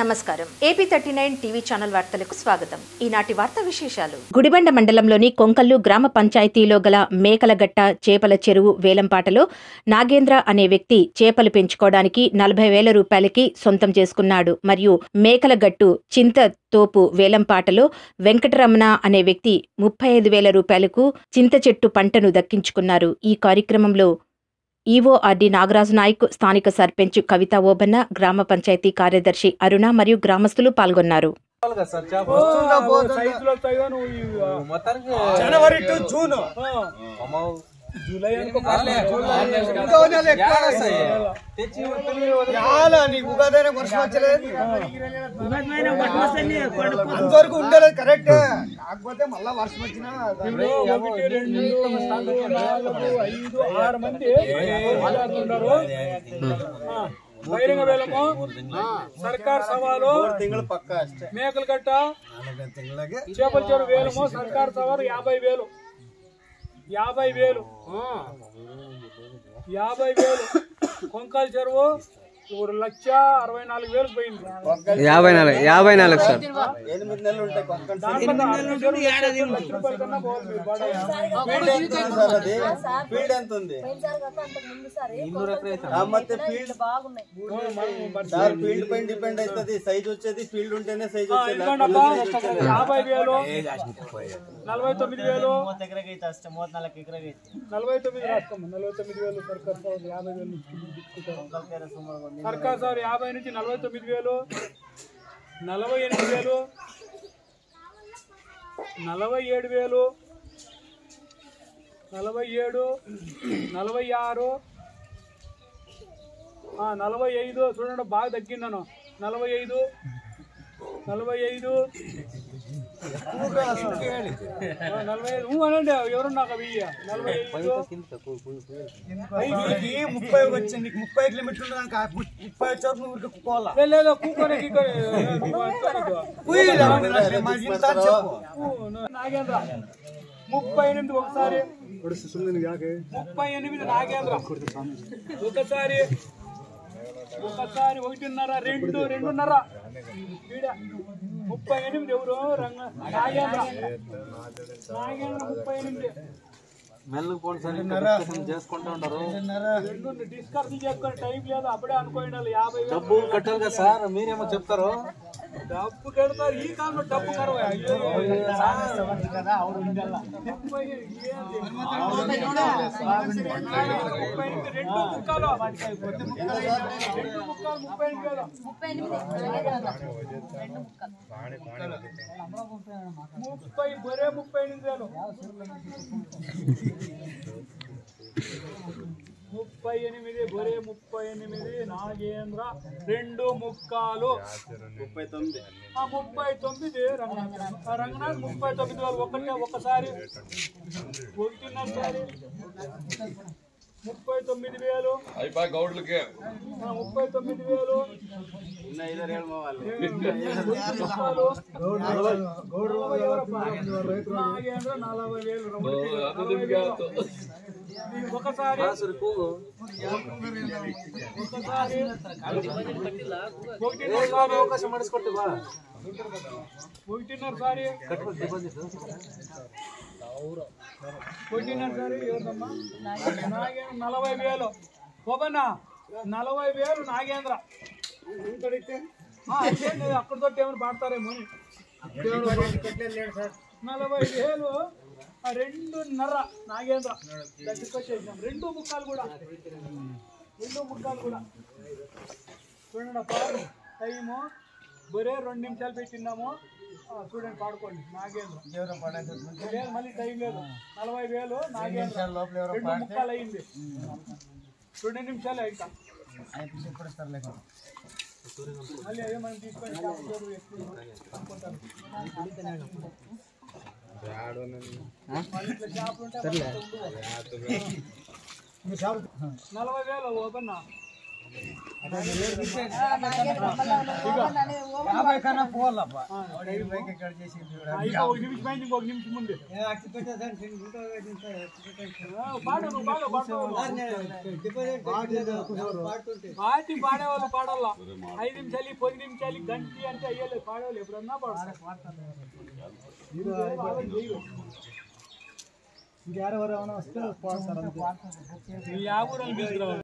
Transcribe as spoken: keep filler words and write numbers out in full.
నమస్కారం AP thirty nine TV channel వార్తలకు స్వాగతం. ఈనాటి వార్తా విశేషాలు. గుడిబండ మండలంలోని కొంకల్లు గ్రామ పంచాయతీలో గల మేకలగట్ట చేపల చెరువు వేలంపాటలో నాగేంద్ర అనే వ్యక్తి చేపలు పెంచుకోవడానికి నలభై వేల రూపాయలకి సొంతం చేసుకున్నాడు. మరియు మేకలగట్టు చింత తోపు వేలంపాటలో వెంకటరమణ అనే వ్యక్తి ముప్పై ఐదు వేల రూపాయలకు చింత చెట్టు పంటను దక్కించుకున్నారు. ఈ కార్యక్రమంలో ఈవో ఆర్డి నాగరాజు నాయక్, స్థానిక సర్పంచ్ కవిత ఓబన్న, గ్రామ పంచాయతీ కార్యదర్శి అరుణ మరియు గ్రామస్తులు పాల్గొన్నారు. అంతవరకు ఉండలేదు కరెక్ట్, కాకపోతే మళ్ళా వర్షం వచ్చినా ఐదు ఆరు మంది బహిరంగ వేలము సర్కార్ సవాలు మేకలగట్ట చేపల చెరువు వేలము సర్కార్ సవాలు యాభై వేలు యాభై వేలు యాభై వేలు కొంకాల చెరువు ఒక లక్ష అరవై నాలుగు వేలు పోయింది. యాభై నాలుగు యాభై నాలుగు సార్ ఎనిమిది నెలలు ఉంటాయి. ఫీల్డ్ ఎంత ఉంది? ఫీల్డ్ పైన డిపెండ్ అవుతుంది. సైజ్ వచ్చేది ఫీల్డ్ ఉంటేనే సైజ్ వచ్చేది. యాభై వేలు నలభై తొమ్మిది వేలు నలభై తొమ్మిది రాసుకోండి. నలభై తొమ్మిది వేలు సర్కార్ యాభై వేలు సర్కార్ సార్ యాభై నుంచి నలభై తొమ్మిది వేలు నలభై ఎనిమిది వేలు నలభై ఏడు వేలు నలభై ఏడు నలభై ఆరు నలభై ఐదు చూడండి బాగా తగ్గిందను. నలభై ఐదు నలభై ఐదు నలభై ఐదు అనండి ఎవరున్నా వెయ్యి నలభై ఐదు ముప్పై వచ్చింది. ముప్పై కిలోమీటర్లు ముప్పై వచ్చే లేదా కూకొని నాగేంద్ర ముప్పై ఎనిమిది ఒకసారి ముప్పై ఎనిమిది నాగేంద్ర ఒకసారి ఒకసారి ఒకటిన్నర రెండు రెండున్నర ముప్పై ఎనిమిది ఎవరు రంగ నాగేంద్ర నాగేంద్ర ముప్పై ఎనిమిది చేసుకుంటా ఉంటారు. డిస్కషన్ చేసుకుని టైం లేదు, అప్పుడే అనుకోండి. యాభై డబ్బు కట్టాలి కదా సార్, మీరేమో చెప్తారు. డబ్బు కడతారు ఈ కాలంలో డబ్బు కరవ రెండు ముక్కలు రెండు ముక్కలు ముప్పై ఎనిమిది వేలు ముప్పై బరే ముప్పై ఎనిమిది వేలు ముప్పై ఎనిమిది బొరే ముప్పై ఎనిమిది నాగేంద్ర రెండు ముక్కాలు ముప్పై తొమ్మిది ముప్పై తొమ్మిది రంగనాథ్ ముప్పై తొమ్మిది వేలు ఒకటే ఒకసారి ఒకటిన్నరసారి ముప్పై తొమ్మిది వేలు ముప్పై తొమ్మిది వేలు నాగేంద్ర నలభై వేలు ఒకసారి అవకాశం ಮಾಡಿಸ್ಕೊಡ್ತೀವಾ ఒకటిన్నర సారి ఒకటిన్నర సారి ఎవరమ్మా నాగేంద్ర నలభై వేలు ఓబన్న నలభై వేలు నాగేంద్ర అక్కడ తోటి ఏమైనా పాడతారేమో నలభై వేలు రెండున్నర నాగేంద్ర దగ్గరికి వచ్చేసాం. రెండు ముక్కలు కూడా రెండు ముక్కలు కూడా చూడండి. పాడు టైము బరే రెండు నిమిషాలు పెట్టినాము. చూడండి పాడుకోండి. నాగేంద్ర లేదు, మళ్ళీ టైం లేదు. నలభై వేలు నాగేంద్ర రెండు ముక్కలు అయింది. రెండు నిమిషాలే ఇంకా మళ్ళీ అదే మనం తీసుకొని అనుకుంటారు. నలభై వేలు ఓపెన్ యాభై కన్నా పోవాలప్ప ఒక నిమిషం అయింది, ఇంకొక నిమిషం ముందు పాడు నువ్వు పాడు పాటి పాడేవాళ్ళు పాడాల ఐదు నిమిషాలు పది నిమిషాలు గంటి అంటే అయ్యలేదు పాడేవాళ్ళు ఎప్పుడన్నా పాడాలి ఇంకెవరెవరైనా వస్తే పోతారు యాభై తీసుకురావాలి.